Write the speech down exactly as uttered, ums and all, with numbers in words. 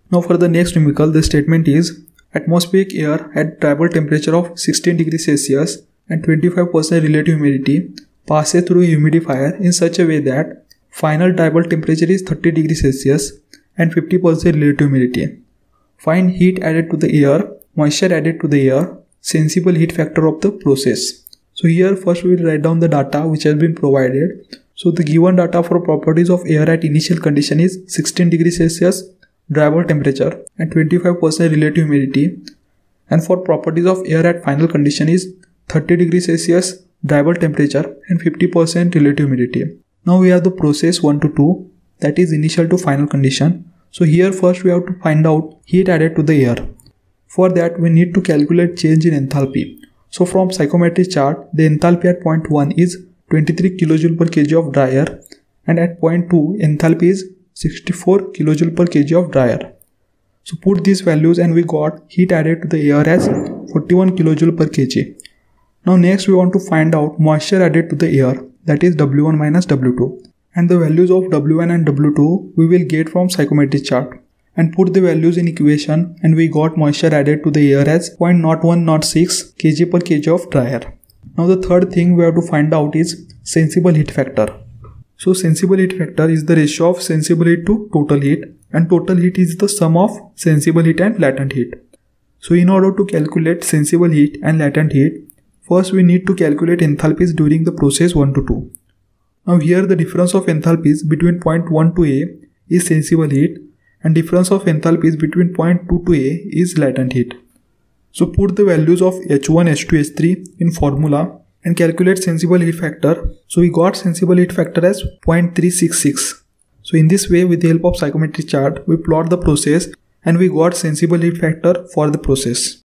Now for the next numerical, the statement is atmospheric air at tribal temperature of sixteen degrees Celsius and twenty-five percent relative humidity passes through a humidifier in such a way that final tribal temperature is thirty degrees Celsius and fifty percent relative humidity. Find heat added to the air, moisture added to the air, sensible heat factor of the process. So here first we will write down the data which has been provided. So the given data for properties of air at initial condition is sixteen degrees Celsius drivable temperature and twenty-five percent relative humidity, and for properties of air at final condition is thirty degrees Celsius drivable temperature and fifty percent relative humidity. Now we have the process one to two, that is initial to final condition. So here first we have to find out heat added to the air. For that we need to calculate change in enthalpy. So from psychrometric chart, the enthalpy at point one is twenty-three kilojoule per kg of dry air, and at point two enthalpy is sixty-four kilojoule per kg of dry air. So put these values and we got heat added to the air as forty-one kilojoule per kg. Now next we want to find out moisture added to the air, that is W one minus W two. And the values of W one and W two we will get from psychrometric chart, and put the values in equation and we got moisture added to the air as zero point zero one zero six kg per kg of dry air. Now the third thing we have to find out is sensible heat factor. So sensible heat factor is the ratio of sensible heat to total heat, and total heat is the sum of sensible heat and latent heat. So in order to calculate sensible heat and latent heat, first we need to calculate enthalpies during the process one to two. Now here the difference of enthalpies between point one to A is sensible heat, and difference of enthalpies between point two to A is latent heat. So put the values of H one, H two, H three in formula and calculate sensible heat factor. So we got sensible heat factor as zero point three six six. So in this way, with the help of psychrometric chart, we plot the process and we got sensible heat factor for the process.